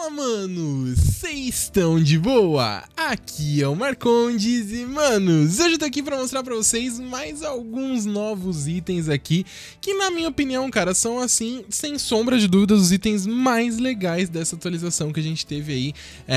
Fala, manos! Vocês estão de boa? Aqui é o Marcondes e, manos, hoje eu tô aqui pra mostrar pra vocês mais alguns novos itens aqui que, na minha opinião, cara, são, assim, sem sombra de dúvidas, os itens mais legais dessa atualização que a gente teve aí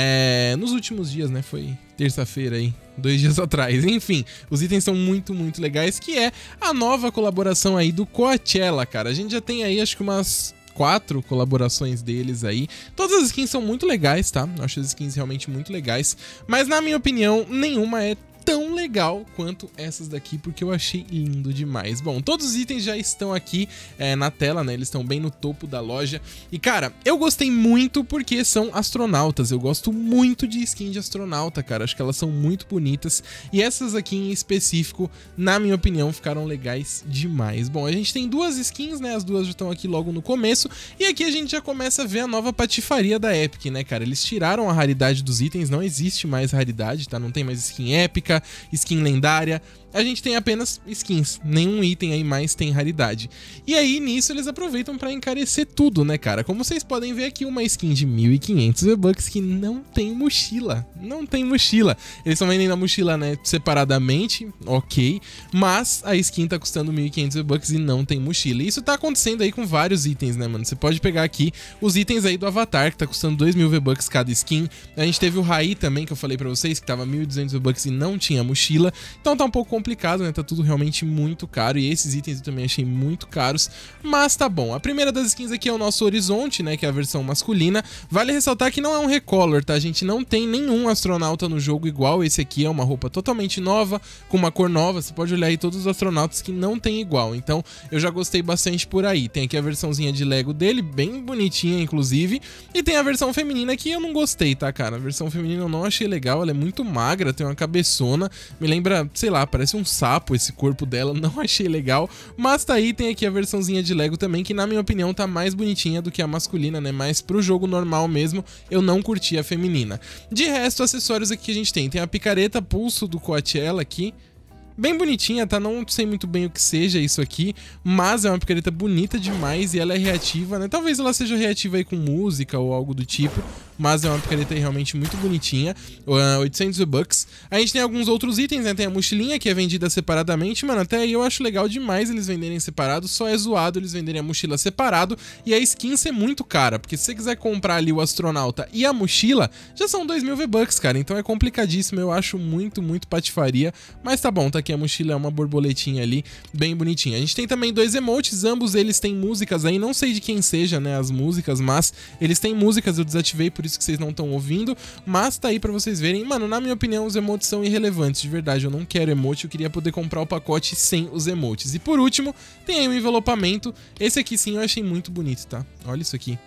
nos últimos dias, né? Foi terça-feira aí, 2 dias atrás. Enfim, os itens são muito legais, que é a nova colaboração aí do Coachella, cara. A gente já tem aí, acho que umas 4 colaborações deles aí. Todas as skins são muito legais, tá? Eu acho as skins realmente muito legais, mas na minha opinião, nenhuma é tão legal quanto essas daqui, porque eu achei lindo demais. Bom, todos os itens já estão aqui na tela, né? Eles estão bem no topo da loja. E, cara, eu gostei muito porque são astronautas. Eu gosto muito de skin de astronauta, cara. Acho que elas são muito bonitas. E essas aqui em específico, na minha opinião, ficaram legais demais. Bom, a gente tem 2 skins, né? As duas já estão aqui logo no começo. E aqui a gente já começa a ver a nova patifaria da Epic, né, cara? Eles tiraram a raridade dos itens. Não existe mais raridade, tá? Não tem mais skin épica, skin lendária, a gente tem apenas skins, nenhum item aí mais tem raridade. E aí nisso eles aproveitam pra encarecer tudo, né, cara? Como vocês podem ver aqui, uma skin de 1.500 V-Bucks que não tem mochila, não tem mochila. Eles estão vendendo a mochila, né, separadamente, ok, mas a skin tá custando 1.500 V-Bucks e não tem mochila. E isso tá acontecendo aí com vários itens, né, mano? Você pode pegar aqui os itens aí do Avatar, que tá custando 2.000 V-Bucks cada skin. A gente teve o Rai também, que eu falei pra vocês, que tava 1.200 V-Bucks e não tinha mochila. Então tá um pouco complicado, né? Tá tudo realmente muito caro. E esses itens eu também achei muito caros, mas tá bom. A primeira das skins aqui é o nosso Horizonte, né? Que é a versão masculina. Vale ressaltar que não é um recolor, tá? A gente não tem nenhum astronauta no jogo igual. Esse aqui é uma roupa totalmente nova, com uma cor nova. Você pode olhar aí todos os astronautas que não tem igual. Então eu já gostei bastante por aí. Tem aqui a versãozinha de Lego dele, bem bonitinha inclusive. E tem a versão feminina que eu não gostei, tá, cara? A versão feminina eu não achei legal. Ela é muito magra, tem uma cabeçona. Me lembra, sei lá, parece um sapo esse corpo dela, não achei legal, mas tá aí, tem aqui a versãozinha de Lego também, que na minha opinião tá mais bonitinha do que a masculina, né, mas pro jogo normal mesmo, eu não curti a feminina. De resto, acessórios aqui que a gente tem a picareta pulso do Coachella aqui, bem bonitinha, tá? Não sei muito bem o que seja isso aqui, mas é uma picareta bonita demais e ela é reativa, né? Talvez ela seja reativa aí com música ou algo do tipo, mas é uma picareta aí realmente muito bonitinha. 800 V-Bucks. A gente tem alguns outros itens, né? Tem a mochilinha que é vendida separadamente, mano, até aí eu acho legal demais eles venderem separado, só é zoado eles venderem a mochila separado e a skin ser muito cara, porque se você quiser comprar ali o astronauta e a mochila, já são 2.000 V-Bucks, cara, então é complicadíssimo, eu acho muito patifaria, mas tá bom, tá aqui a mochila, é uma borboletinha ali, bem bonitinha. A gente tem também 2 emotes, ambos eles têm músicas aí, não sei de quem seja, né, as músicas, mas eles têm músicas, eu desativei, por isso que vocês não estão ouvindo, mas tá aí pra vocês verem. Mano, na minha opinião, os emotes são irrelevantes, de verdade, eu não quero emote, eu queria poder comprar o pacote sem os emotes. E por último, tem aí o envelopamento, esse aqui sim eu achei muito bonito, tá? Olha isso aqui.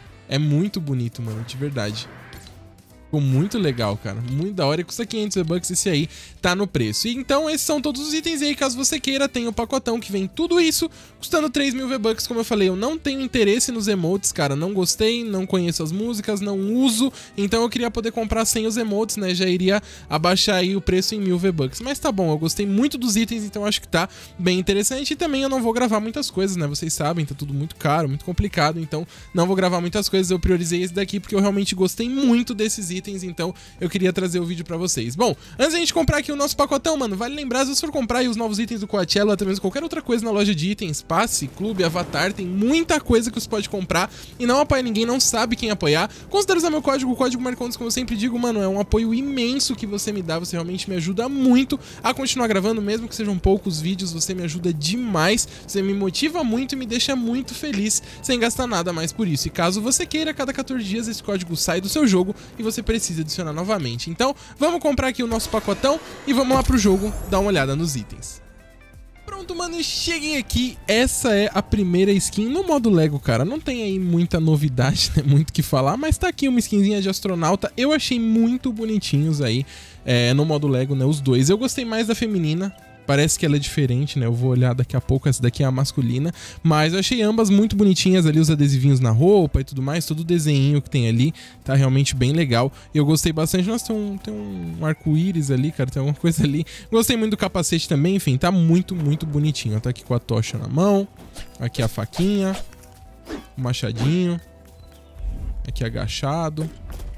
É muito bonito, mano, de verdade. Ficou muito legal, cara, muito da hora, e custa 500 V-Bucks, esse aí tá no preço. E então esses são todos os itens, e aí caso você queira, tem o pacotão que vem tudo isso, custando 3.000 V-Bucks, como eu falei, eu não tenho interesse nos emotes, cara, não gostei, não conheço as músicas, não uso, então eu queria poder comprar sem os emotes, né, já iria abaixar aí o preço em 1.000 V-Bucks, mas tá bom, eu gostei muito dos itens, então acho que tá bem interessante, e também eu não vou gravar muitas coisas, né, vocês sabem, tá tudo muito caro, muito complicado, então não vou gravar muitas coisas, eu priorizei esse daqui porque eu realmente gostei muito desses itens, então eu queria trazer o vídeo pra vocês. Bom, antes da gente comprar aqui o nosso pacotão, mano, vale lembrar, se você for comprar aí os novos itens do Coachella, até mesmo qualquer outra coisa na loja de itens, passe, clube, avatar, tem muita coisa que você pode comprar e não apoia ninguém, não sabe quem apoiar. Considere usar meu código, o código Marcondes, como eu sempre digo, mano, é um apoio imenso que você me dá, você realmente me ajuda muito a continuar gravando, mesmo que sejam poucos vídeos, você me ajuda demais, você me motiva muito e me deixa muito feliz, sem gastar nada mais por isso. E caso você queira, a cada 14 dias esse código sai do seu jogo e você precisa adicionar novamente. Então, vamos comprar aqui o nosso pacotão e vamos lá pro jogo dar uma olhada nos itens. Pronto, mano, cheguei aqui, essa é a primeira skin no modo Lego, cara, não tem aí muita novidade, né, muito o que falar, mas tá aqui uma skinzinha de astronauta, eu achei muito bonitinhos aí no modo Lego, né, os dois. Eu gostei mais da feminina, parece que ela é diferente, né? Eu vou olhar daqui a pouco, essa daqui é a masculina. Mas eu achei ambas muito bonitinhas ali, os adesivinhos na roupa e tudo mais. Todo o desenho que tem ali tá realmente bem legal. E eu gostei bastante. Nossa, tem um arco-íris ali, cara, tem alguma coisa ali. Gostei muito do capacete também, enfim, tá muito bonitinho. Tá aqui com a tocha na mão, aqui a faquinha, o machadinho. Aqui agachado.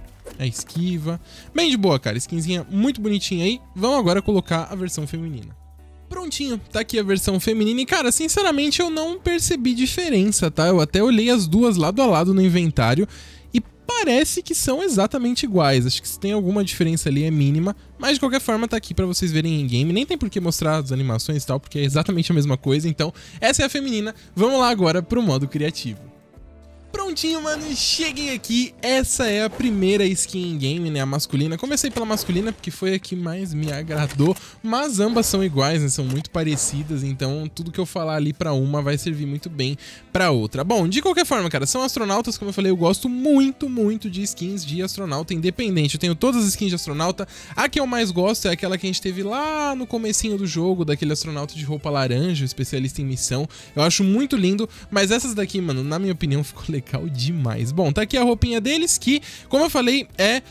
A esquiva. Bem de boa, cara. Skinzinha muito bonitinha aí. Vamos agora colocar a versão feminina. Prontinho, tá aqui a versão feminina e, cara, sinceramente eu não percebi diferença, tá? Eu até olhei as duas lado a lado no inventário e parece que são exatamente iguais. Acho que se tem alguma diferença ali é mínima, mas de qualquer forma tá aqui pra vocês verem em game. Nem tem por que mostrar as animações e tal, porque é exatamente a mesma coisa. Então, essa é a feminina. Vamos lá agora pro modo criativo. Prontinho, mano, cheguei aqui. Essa é a primeira skin em game, né, a masculina. Comecei pela masculina porque foi a que mais me agradou, mas ambas são iguais, né, são muito parecidas, então tudo que eu falar ali pra uma vai servir muito bem pra outra. Bom, de qualquer forma, cara, são astronautas, como eu falei, eu gosto muito, muito de skins de astronauta independente. Eu tenho todas as skins de astronauta, a que eu mais gosto é aquela que a gente teve lá no comecinho do jogo, daquele astronauta de roupa laranja, especialista em missão. Eu acho muito lindo, mas essas daqui, mano, na minha opinião, ficou legal demais. Bom, tá aqui a roupinha deles que, como eu falei, é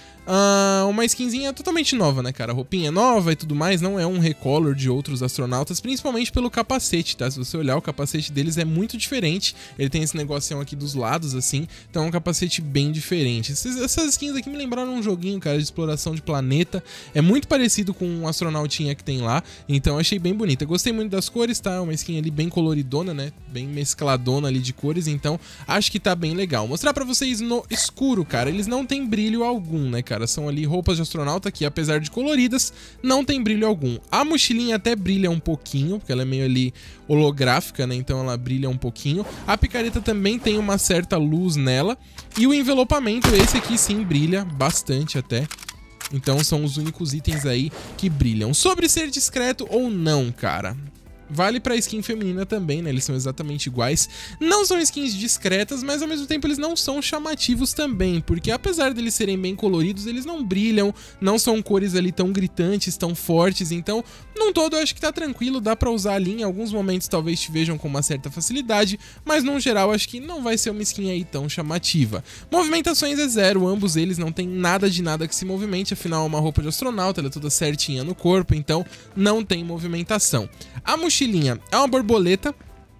uma skinzinha totalmente nova, né, cara? A roupinha é nova e tudo mais, não é um recolor de outros astronautas, principalmente pelo capacete, tá? Se você olhar, o capacete deles é muito diferente. Ele tem esse negocinho aqui dos lados, assim, então é um capacete bem diferente. Essas skins aqui me lembraram um joguinho, cara, de exploração de planeta. É muito parecido com um astronautinha que tem lá, então achei bem bonita. Gostei muito das cores, tá? Uma skin ali bem coloridona, né? Bem mescladona ali de cores, então acho que tá bem legal. Mostrar pra vocês no escuro, cara. Eles não tem brilho algum, né, cara? São ali roupas de astronauta que, apesar de coloridas, não tem brilho algum. A mochilinha até brilha um pouquinho, porque ela é meio ali holográfica, né? Então ela brilha um pouquinho. A picareta também tem uma certa luz nela. E o envelopamento, esse aqui sim brilha bastante até. Então são os únicos itens aí que brilham. Sobre ser discreto ou não, cara, vale pra skin feminina também, né? Eles são exatamente iguais. Não são skins discretas, mas ao mesmo tempo eles não são chamativos também, porque apesar deles serem bem coloridos, eles não brilham, não são cores ali tão gritantes, tão fortes. Então, num todo, eu acho que tá tranquilo, dá pra usar ali. Em alguns momentos talvez te vejam com uma certa facilidade, mas no geral acho que não vai ser uma skin aí tão chamativa. Movimentações é zero, ambos eles não tem nada de nada que se movimente, afinal é uma roupa de astronauta, ela é toda certinha no corpo, então não tem movimentação. A mochilinha é uma borboleta.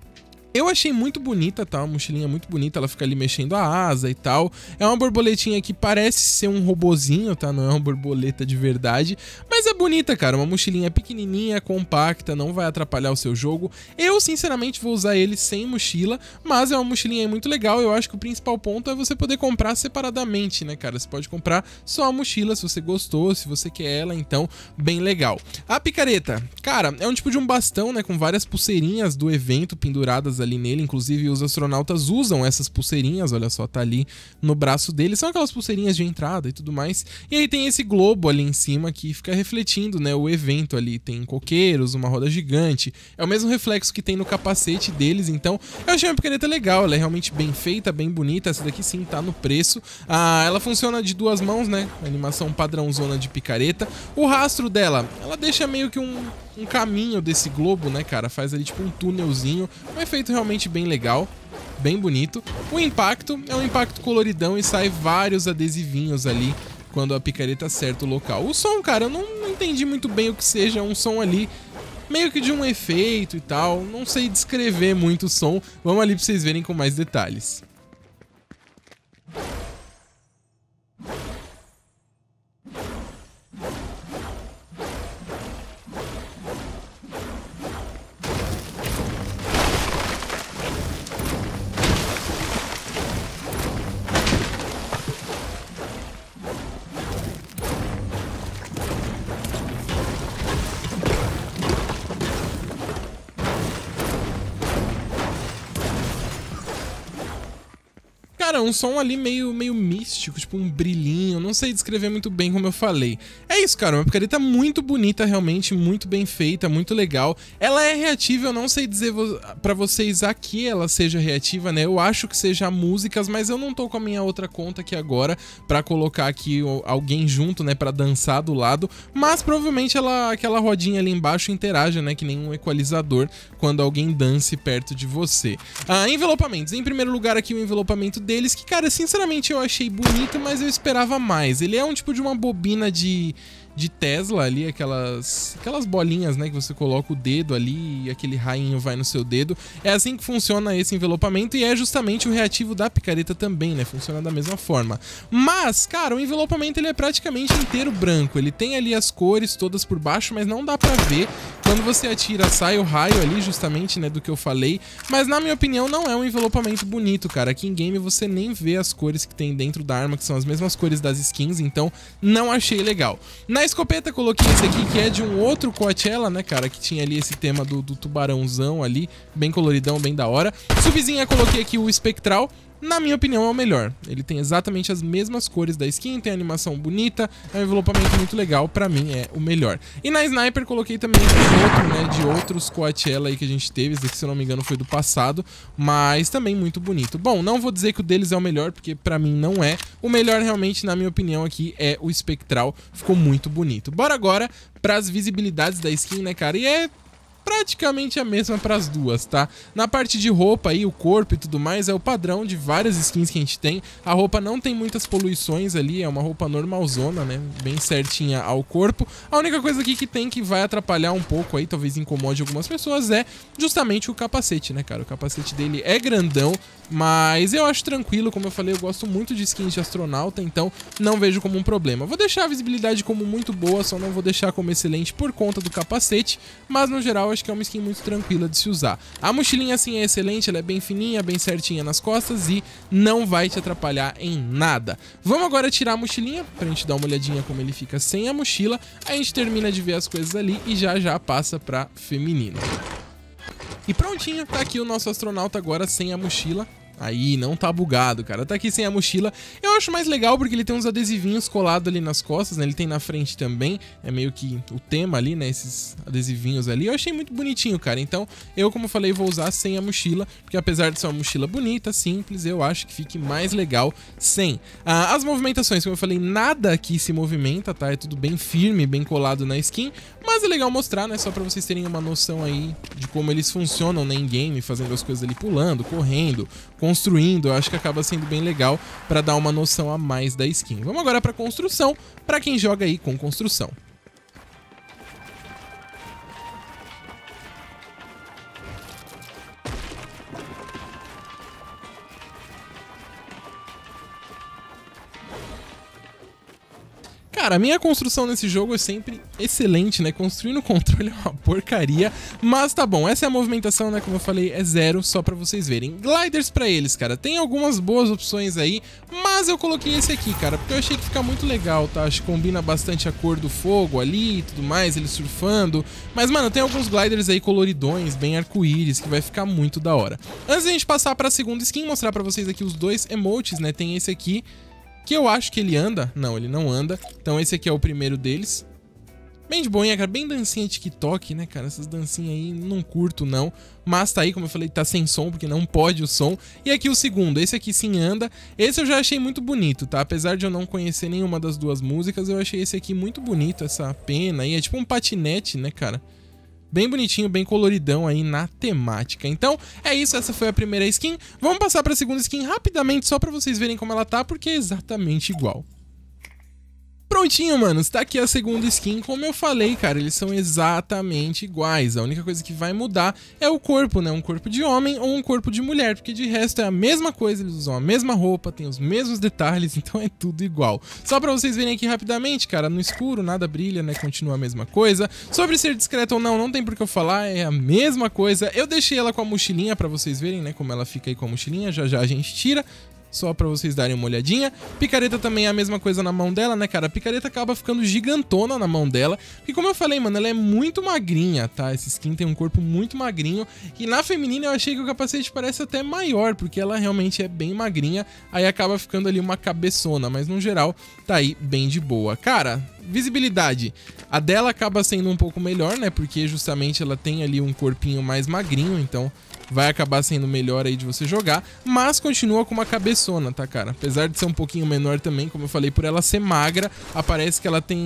Eu achei muito bonita, tá? Uma mochilinha muito bonita, ela fica ali mexendo a asa e tal. É uma borboletinha que parece ser um robozinho, tá? Não é uma borboleta de verdade, mas é bonita, cara. Uma mochilinha pequenininha, compacta, não vai atrapalhar o seu jogo. Eu, sinceramente, vou usar ele sem mochila, mas é uma mochilinha muito legal. Eu acho que o principal ponto é você poder comprar separadamente, né, cara? Você pode comprar só a mochila se você gostou, se você quer ela, então, bem legal. A picareta, cara, é um tipo de um bastão, né, com várias pulseirinhas do evento penduradas ali nele, inclusive os astronautas usam essas pulseirinhas, olha só, tá ali no braço deles, são aquelas pulseirinhas de entrada e tudo mais, e aí tem esse globo ali em cima que fica refletindo, né, o evento ali, tem coqueiros, uma roda gigante, é o mesmo reflexo que tem no capacete deles, então eu achei uma picareta legal, ela é realmente bem feita, bem bonita, essa daqui sim tá no preço, ela funciona de duas mãos, né, animação padrãozona de picareta, o rastro dela, ela deixa meio que um caminho desse globo, né, cara, faz ali tipo um túnelzinho, um efeito realmente bem legal, bem bonito. O impacto é um impacto coloridão e sai vários adesivinhos ali quando a picareta acerta o local. O som, cara, eu não entendi muito bem o que seja, um som ali meio que de um efeito e tal, não sei descrever muito o som, vamos ali pra vocês verem com mais detalhes. Cara, um som ali meio místico, tipo um brilhinho, não sei descrever muito bem como eu falei. É isso, cara, uma picareta muito bonita, realmente, muito bem feita, muito legal. Ela é reativa, eu não sei dizer pra vocês a que ela seja reativa, né? Eu acho que seja músicas, mas eu não tô com a minha outra conta aqui agora pra colocar aqui alguém junto, né, pra dançar do lado. Mas provavelmente aquela rodinha ali embaixo interaja, né, que nem um equalizador quando alguém dance perto de você. Envelopamentos. Em primeiro lugar aqui o envelopamento deles, que, cara, sinceramente eu achei bonito, mas eu esperava mais. Ele é um tipo de uma bobina de de Tesla ali, aquelas bolinhas, né, que você coloca o dedo ali e aquele rainho vai no seu dedo. É assim que funciona esse envelopamento e é justamente o reativo da picareta também, né, funciona da mesma forma. Mas, cara, o envelopamento ele é praticamente inteiro branco, ele tem ali as cores todas por baixo, mas não dá pra ver. Quando você atira, sai o raio ali, justamente, né, do que eu falei. Mas, na minha opinião, não é um envelopamento bonito, cara. Aqui em game você nem vê as cores que tem dentro da arma, que são as mesmas cores das skins, então não achei legal. Na escopeta coloquei esse aqui, que é de um outro Coachella, né, cara, que tinha ali esse tema do tubarãozão ali, bem coloridão, bem da hora. Subzinha coloquei aqui o espectral. Na minha opinião é o melhor, ele tem exatamente as mesmas cores da skin, tem animação bonita, é um envelopamento muito legal, pra mim é o melhor. E na Sniper coloquei também outro, né, de outros Coachella aí que a gente teve, esse daqui se eu não me engano foi do passado, mas também muito bonito. Bom, não vou dizer que o deles é o melhor, porque pra mim não é, o melhor realmente na minha opinião aqui é o espectral, ficou muito bonito. Bora agora pras visibilidades da skin, né, cara, e é praticamente a mesma para as duas, tá? Na parte de roupa aí, o corpo e tudo mais, é o padrão de várias skins que a gente tem. A roupa não tem muitas poluições ali, é uma roupa normalzona, né? Bem certinha ao corpo. A única coisa aqui que tem que vai atrapalhar um pouco aí, talvez incomode algumas pessoas, é justamente o capacete, né, cara? O capacete dele é grandão, mas eu acho tranquilo, como eu falei, eu gosto muito de skins de astronauta, então não vejo como um problema. Vou deixar a visibilidade como muito boa, só não vou deixar como excelente por conta do capacete, mas no geral acho que é uma skin muito tranquila de se usar. A mochilinha assim é excelente, ela é bem fininha, bem certinha nas costas e não vai te atrapalhar em nada. Vamos agora tirar a mochilinha pra gente dar uma olhadinha como ele fica sem a mochila, a gente termina de ver as coisas ali e já passa pra feminino. E prontinho, tá aqui o nosso astronauta agora sem a mochila. Aí, não tá bugado, cara. Tá aqui sem a mochila. Eu acho mais legal porque ele tem uns adesivinhos colados ali nas costas, né? Ele tem na frente também. É meio que o tema ali, né? Esses adesivinhos ali. Eu achei muito bonitinho, cara. Então, eu, como falei, vou usar sem a mochila. Porque apesar de ser uma mochila bonita, simples, eu acho que fique mais legal sem. As movimentações, como eu falei, nada aqui se movimenta, tá? É tudo bem firme, bem colado na skin. Mas é legal mostrar, né? Só pra vocês terem uma noção aí de como eles funcionam, né? Em game, fazendo as coisas ali pulando, correndo, construindo. Eu acho que acaba sendo bem legal pra dar uma noção a mais da skin. Vamos agora pra construção, pra quem joga aí com construção. Cara, a minha construção nesse jogo é sempre excelente, né? Construir no controle é uma porcaria, mas tá bom. Essa é a movimentação, né? Como eu falei, é 0, só pra vocês verem. Gliders pra eles, cara. Tem algumas boas opções aí, mas eu coloquei esse aqui, cara, porque eu achei que fica muito legal, tá? Acho que combina bastante a cor do fogo ali e tudo mais, ele surfando. Mas, mano, tem alguns gliders aí coloridões, bem arco-íris, que vai ficar muito da hora. Antes da gente passar pra segunda skin, mostrar pra vocês aqui os dois emotes, né? Tem esse aqui, que eu acho que ele anda. Não, ele não anda. Então esse aqui é o primeiro deles. Bem de boinha, cara. Bem dancinha TikTok, né, cara? Essas dancinhas aí não curto, não. Mas tá aí, como eu falei, tá sem som, porque não pode o som. E aqui o segundo. Esse aqui sim anda. Esse eu já achei muito bonito, tá? Apesar de eu não conhecer nenhuma das duas músicas, eu achei esse aqui muito bonito, essa pena aí. É tipo um patinete, né, cara? Bem bonitinho, bem coloridão aí na temática. Então, é isso, essa foi a primeira skin. Vamos passar para a segunda skin rapidamente, só para vocês verem como ela tá, porque é exatamente igual. Prontinho, mano, está aqui a segunda skin. Como eu falei, cara, eles são exatamente iguais. A única coisa que vai mudar é o corpo, né? Um corpo de homem ou um corpo de mulher, porque de resto é a mesma coisa, eles usam a mesma roupa, tem os mesmos detalhes, então é tudo igual. Só pra vocês verem aqui rapidamente, cara, no escuro nada brilha, né? Continua a mesma coisa. Sobre ser discreto ou não, não tem por que eu falar, é a mesma coisa. Eu deixei ela com a mochilinha pra vocês verem, né? Como ela fica aí com a mochilinha, já a gente tira. Só pra vocês darem uma olhadinha. Picareta também é a mesma coisa na mão dela, né, cara? A picareta acaba ficando gigantona na mão dela. E como eu falei, mano, ela é muito magrinha, tá? Essa skin tem um corpo muito magrinho. E na feminina eu achei que o capacete parece até maior, porque ela realmente é bem magrinha. Aí acaba ficando ali uma cabeçona. Mas no geral, tá aí bem de boa. Cara, visibilidade. A dela acaba sendo um pouco melhor, né? Porque justamente ela tem ali um corpinho mais magrinho, então vai acabar sendo melhor aí de você jogar, mas continua com uma cabeçona, tá, cara? Apesar de ser um pouquinho menor também, como eu falei, por ela ser magra, parece,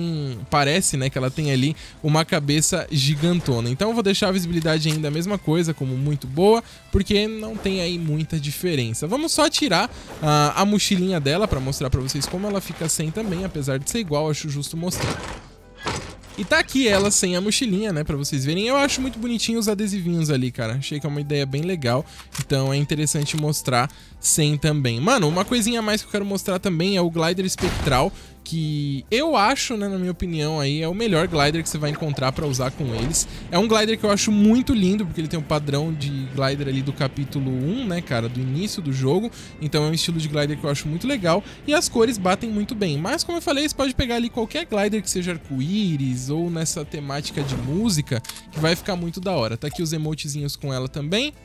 né, que ela tem ali uma cabeça gigantona. Então eu vou deixar a visibilidade ainda a mesma coisa, como muito boa, porque não tem aí muita diferença. Vamos só tirar a mochilinha dela pra mostrar pra vocês como ela fica sem também, apesar de ser igual, acho justo mostrar. E tá aqui ela sem a mochilinha, né, pra vocês verem. Eu acho muito bonitinho os adesivinhos ali, cara. Achei que é uma ideia bem legal. Então é interessante mostrar sem também. Mano, uma coisinha a mais que eu quero mostrar também é o glider espectral, que eu acho, né, na minha opinião aí, é o melhor glider que você vai encontrar pra usar com eles. É um glider que eu acho muito lindo, porque ele tem o padrão de glider ali do capítulo 1, né, cara, do início do jogo. Então é um estilo de glider que eu acho muito legal e as cores batem muito bem. Mas como eu falei, você pode pegar ali qualquer glider que seja arco-íris ou nessa temática de música, que vai ficar muito da hora. Tá aqui os emotezinhos com ela também.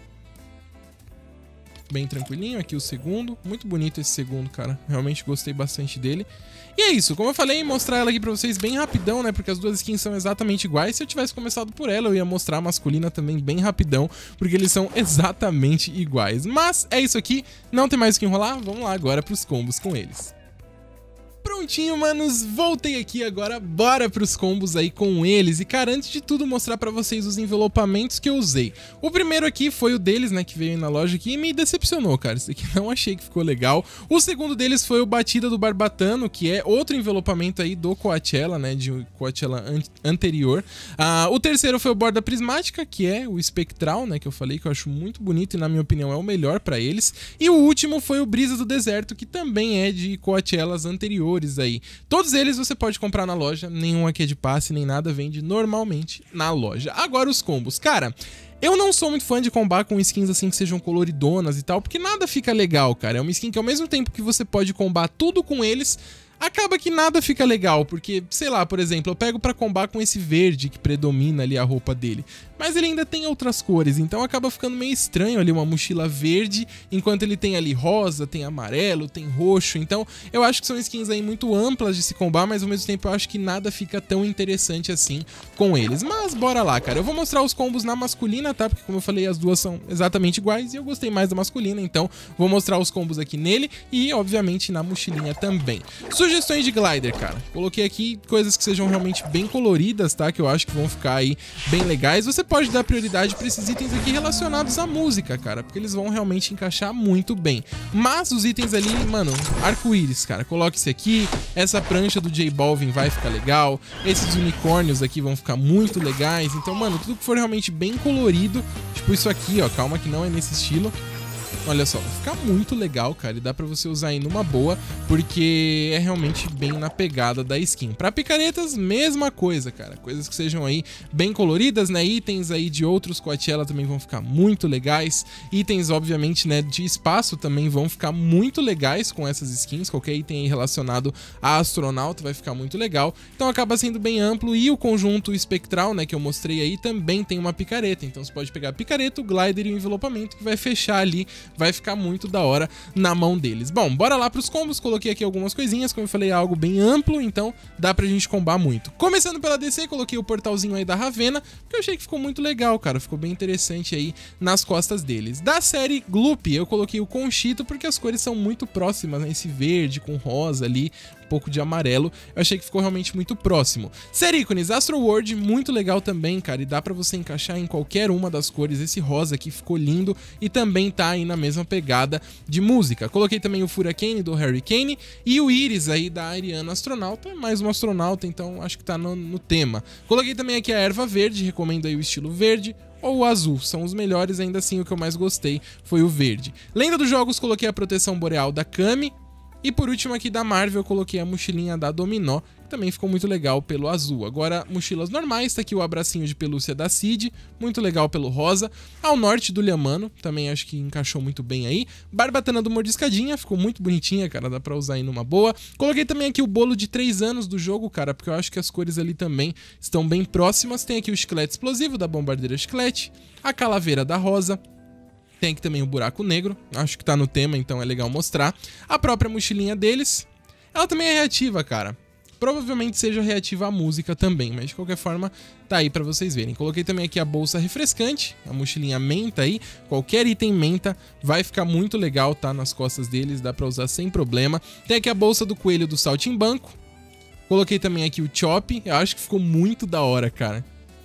Bem tranquilinho, aqui o segundo, muito bonito esse segundo, cara, realmente gostei bastante dele. E é isso, como eu falei, mostrar ela aqui pra vocês bem rapidão, né, porque as duas skins são exatamente iguais. Se eu tivesse começado por ela, eu ia mostrar a masculina também bem rapidão, porque eles são exatamente iguais. Mas é isso aqui, não tem mais o que enrolar, vamos lá agora pros combos com eles. Prontinho, manos, voltei aqui agora, bora pros combos aí com eles. E cara, antes de tudo mostrar pra vocês os envelopamentos que eu usei. O primeiro aqui foi o deles, né, que veio aí na loja aqui e me decepcionou, cara. Esse aqui não achei que ficou legal. O segundo deles foi o Batida do Barbatano, que é outro envelopamento aí do Coachella, né, de Coachella anterior. O terceiro foi o Borda Prismática, que é o espectral, né, que eu falei que eu acho muito bonito e na minha opinião é o melhor pra eles. E o último foi o Brisa do Deserto, que também é de Coachellas anteriores aí. Todos eles você pode comprar na loja, nenhum aqui é de passe, nem nada, vende normalmente na loja. Agora os combos, cara, eu não sou muito fã de combar com skins assim que sejam coloridonas e tal, porque nada fica legal, cara. É uma skin que ao mesmo tempo que você pode combar tudo com eles, acaba que nada fica legal, porque, sei lá, por exemplo, eu pego pra combar com esse verde que predomina ali a roupa dele, mas ele ainda tem outras cores, então acaba ficando meio estranho ali uma mochila verde, enquanto ele tem ali rosa, tem amarelo, tem roxo. Então eu acho que são skins aí muito amplas de se combar, mas ao mesmo tempo eu acho que nada fica tão interessante assim com eles. Mas bora lá, cara, eu vou mostrar os combos na masculina, tá? Porque como eu falei, as duas são exatamente iguais e eu gostei mais da masculina, então vou mostrar os combos aqui nele e obviamente na mochilinha também. Sugestões de glider, cara, coloquei aqui coisas que sejam realmente bem coloridas, tá? Que eu acho que vão ficar aí bem legais. Você pode dar prioridade para esses itens aqui relacionados à música, cara, porque eles vão realmente encaixar muito bem. Mas os itens ali, mano, arco-íris, cara, coloque esse aqui, essa prancha do J Balvin vai ficar legal, esses unicórnios aqui vão ficar muito legais. Então, mano, tudo que for realmente bem colorido, tipo isso aqui, ó, calma que não é nesse estilo. Olha só, vai ficar muito legal, cara, e dá pra você usar aí numa boa, porque é realmente bem na pegada da skin. Pra picaretas, mesma coisa, cara, coisas que sejam aí bem coloridas, né, itens aí de outros Coachella também vão ficar muito legais, itens, obviamente, né, de espaço também vão ficar muito legais com essas skins, qualquer item aí relacionado a astronauta vai ficar muito legal, então acaba sendo bem amplo. E o conjunto espectral, né, que eu mostrei aí, também tem uma picareta, então você pode pegar a picareta, o glider e o envelopamento que vai fechar ali, vai ficar muito da hora na mão deles. Bom, bora lá pros combos, coloquei aqui algumas coisinhas, como eu falei, é algo bem amplo, então dá pra gente combar muito. Começando pela DC, coloquei o portalzinho aí da Ravenna, que eu achei que ficou muito legal, cara, ficou bem interessante aí nas costas deles. Da série Gloop, eu coloquei o Conchito, porque as cores são muito próximas, né, esse verde com rosa ali, um pouco de amarelo, eu achei que ficou realmente muito próximo. Série Ícones, Astro World, muito legal também, cara, e dá pra você encaixar em qualquer uma das cores. Esse rosa aqui ficou lindo e também tá aí na mesma pegada de música. Coloquei também o Furacane do Harry Kane e o Iris aí da Ariana Astronauta, mais um astronauta, então acho que tá no tema. Coloquei também aqui a erva verde, recomendo aí o estilo verde ou o azul, são os melhores, ainda assim o que eu mais gostei foi o verde. Lenda dos jogos, coloquei a proteção boreal da Kami. E por último aqui da Marvel eu coloquei a mochilinha da Dominó, que também ficou muito legal pelo azul. Agora, mochilas normais, tá aqui o abracinho de pelúcia da Cid, muito legal pelo rosa. Ao norte do Liamano, também acho que encaixou muito bem aí. Barbatana do Mordiscadinha, ficou muito bonitinha, cara, dá pra usar aí numa boa. Coloquei também aqui o bolo de 3 anos do jogo, cara, porque eu acho que as cores ali também estão bem próximas. Tem aqui o chiclete explosivo da Bombardeira Chiclete, a calaveira da Rosa. Tem aqui também o buraco negro, acho que tá no tema, então é legal mostrar. A própria mochilinha deles, ela também é reativa, cara. Provavelmente seja reativa à música também, mas de qualquer forma tá aí pra vocês verem. Coloquei também aqui a bolsa refrescante, a mochilinha menta aí. Qualquer item menta vai ficar muito legal, tá? Nas costas deles, dá pra usar sem problema. Tem aqui a bolsa do coelho do Saltimbanco. Coloquei também aqui o Chop, eu acho que ficou muito da hora, cara.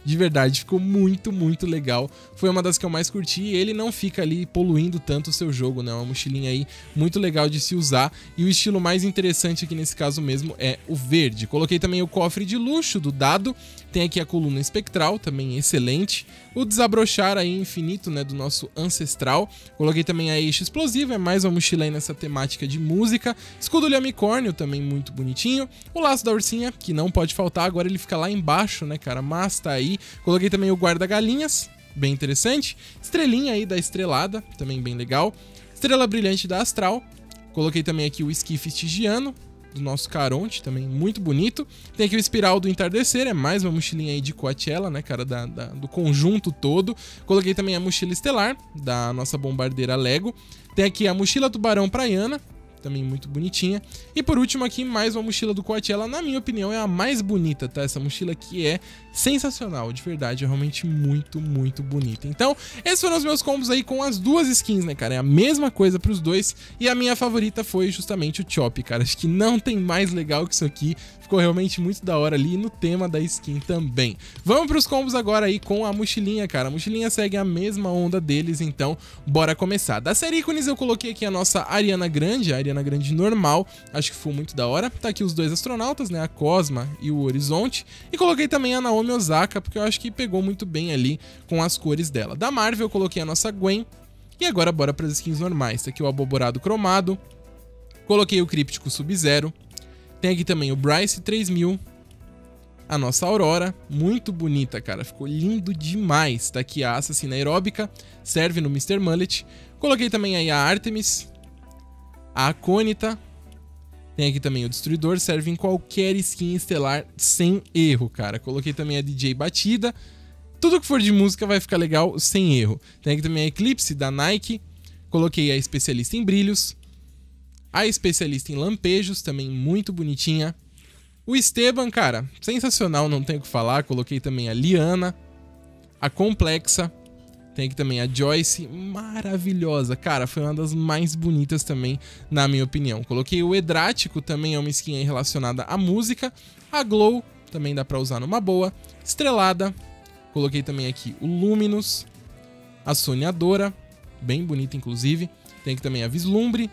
De verdade, ficou muito, muito legal. Foi uma das que eu mais curti e ele não fica ali poluindo tanto o seu jogo, né? Uma mochilinha aí muito legal de se usar. E o estilo mais interessante aqui nesse caso mesmo é o verde. Coloquei também o cofre de luxo do dado. Tem aqui a coluna espectral, também excelente. O desabrochar aí infinito, né, do nosso ancestral. Coloquei também a eixo explosivo, é mais uma mochila aí nessa temática de música. Escudo unicórnio, também muito bonitinho. O laço da ursinha, que não pode faltar, agora ele fica lá embaixo, né, cara, mas tá aí. Coloquei também o guarda-galinhas, bem interessante. Estrelinha aí da estrelada, também bem legal. Estrela brilhante da astral. Coloquei também aqui o esquife estigiano do nosso Caronte, também muito bonito. Tem aqui o espiral do entardecer, é mais uma mochilinha aí de Coachella, né, cara, do conjunto todo. Coloquei também a mochila estelar da nossa bombardeira Lego. Tem aqui a mochila tubarão praiana, também muito bonitinha. E por último aqui, mais uma mochila do Coachella, na minha opinião é a mais bonita, tá? Essa mochila aqui é sensacional, de verdade, é realmente muito, muito bonita. Então, esses foram os meus combos aí com as duas skins, né, cara? É a mesma coisa pros dois, e a minha favorita foi justamente o Chop, cara. Acho que não tem mais legal que isso aqui, ficou realmente muito da hora ali no tema da skin também. Vamos pros combos agora aí com a mochilinha, cara. A mochilinha segue a mesma onda deles, então bora começar. Da série ícones eu coloquei aqui a nossa Ariana Grande, a Ariana Grande normal, acho que ficou muito da hora. Tá aqui os dois astronautas, né, a Cosma e o Horizonte, e coloquei também a Naomi Osaka, porque eu acho que pegou muito bem ali com as cores dela. Da Marvel eu coloquei a nossa Gwen, e agora bora para as skins normais. Tá aqui o Aboborado Cromado, coloquei o Críptico Sub-Zero, tem aqui também o Bryce 3000, a nossa Aurora, muito bonita, cara, ficou lindo demais. Tá aqui a Assassina Aeróbica, serve no Mr. Mullet, coloquei também aí a Artemis, a Acônita, tem aqui também o Destruidor, serve em qualquer skin estelar sem erro, cara. Coloquei também a DJ Batida, tudo que for de música vai ficar legal sem erro. Tem aqui também a Eclipse da Nike, coloquei a Especialista em Brilhos, a Especialista em Lampejos, também muito bonitinha. O Esteban, cara, sensacional, não tenho o que falar. Coloquei também a Liana, a Complexa. Tem aqui também a Joyce, maravilhosa, cara, foi uma das mais bonitas também, na minha opinião. Coloquei o Edrático, também é uma skin aí relacionada à música. A Glow, também dá pra usar numa boa. Estrelada, coloquei também aqui o Luminous, a Sonhadora, bem bonita inclusive. Tem aqui também a Vislumbre,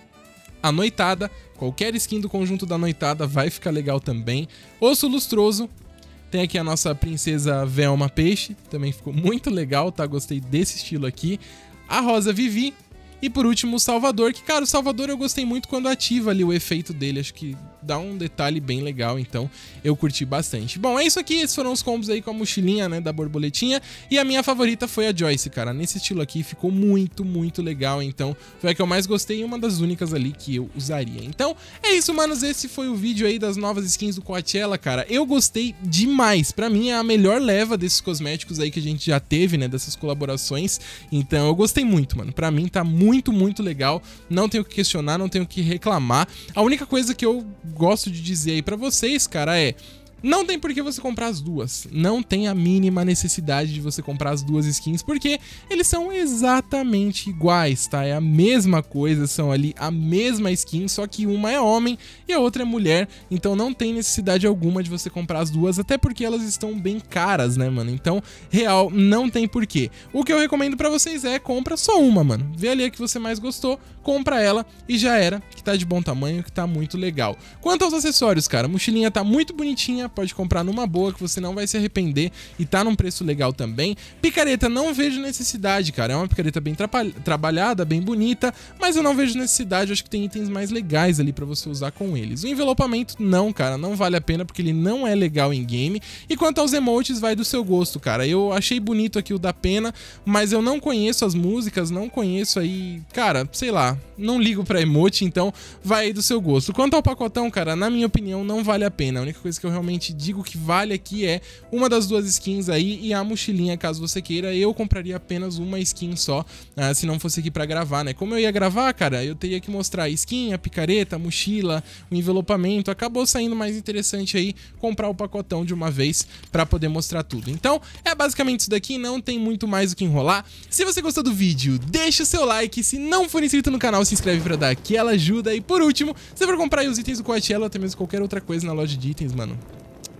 a Noitada, qualquer skin do conjunto da Noitada vai ficar legal também. Osso Lustroso. Tem aqui a nossa princesa Velma Peixe, também ficou muito legal, tá? Gostei desse estilo aqui. A Rosa Vivi. E por último o Salvador, que, cara, o Salvador eu gostei muito quando ativa ali o efeito dele. Acho que dá um detalhe bem legal, então eu curti bastante. Bom, é isso aqui, esses foram os combos aí com a mochilinha, né, da borboletinha. E a minha favorita foi a Joyce, cara. Nesse estilo aqui ficou muito, muito legal. Então foi a que eu mais gostei e uma das únicas ali que eu usaria. Então é isso, manos. Esse foi o vídeo aí das novas skins do Coachella, cara. Eu gostei demais. Pra mim é a melhor leva desses cosméticos aí que a gente já teve, né, dessas colaborações. Então eu gostei muito, mano. Pra mim tá muito, muito legal. Não tenho o que questionar, não tenho o que reclamar. A única coisa que eu gosto de dizer aí pra vocês, cara, é: não tem por que você comprar as duas. Não tem a mínima necessidade de você comprar as duas skins, porque eles são exatamente iguais, tá? É a mesma coisa, são ali a mesma skin, só que uma é homem e a outra é mulher. Então não tem necessidade alguma de você comprar as duas, até porque elas estão bem caras, né, mano? Então, real, não tem porquê. O que eu recomendo pra vocês é: compra só uma, mano. Vê ali a que você mais gostou, compra ela e já era, que tá de bom tamanho, que tá muito legal. Quanto aos acessórios, cara, a mochilinha tá muito bonitinha, pode comprar numa boa que você não vai se arrepender e tá num preço legal também. Picareta, não vejo necessidade, cara, é uma picareta bem trabalhada, bem bonita, mas eu não vejo necessidade, eu acho que tem itens mais legais ali pra você usar com eles. O envelopamento, não, cara, não vale a pena porque ele não é legal em game. E quanto aos emotes, vai do seu gosto, cara. Eu achei bonito aqui o da Pena, mas eu não conheço as músicas, não conheço aí, cara, sei lá, não ligo pra emote, então vai do seu gosto. Quanto ao pacotão, cara, na minha opinião, não vale a pena. A única coisa que eu realmente digo que vale aqui é uma das duas skins aí e a mochilinha, caso você queira. Eu compraria apenas uma skin só, se não fosse aqui pra gravar, né? Como eu ia gravar, cara, eu teria que mostrar a skin, a picareta, a mochila, o envelopamento. Acabou saindo mais interessante aí comprar o pacotão de uma vez pra poder mostrar tudo. Então, é basicamente isso daqui, não tem muito mais o que enrolar. Se você gostou do vídeo, deixa o seu like. Se não for inscrito no canal, se inscreve pra dar aquela ajuda. E por último, se for comprar aí os itens do Coachella ou até mesmo qualquer outra coisa na loja de itens, mano,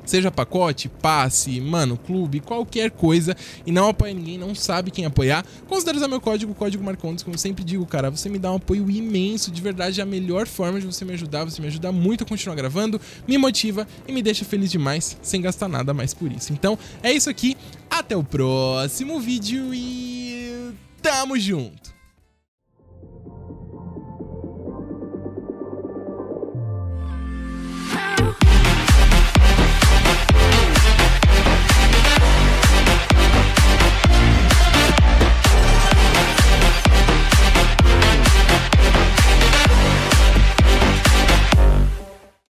Seja pacote, passe, mano, clube, qualquer coisa, e não apoia ninguém, não sabe quem apoiar, considere usar meu código, o código Marcondes, como eu sempre digo, cara, você me dá um apoio imenso, de verdade, é a melhor forma de você me ajuda muito a continuar gravando, me motiva e me deixa feliz demais, sem gastar nada mais por isso. Então, é isso aqui, até o próximo vídeo e tamo junto!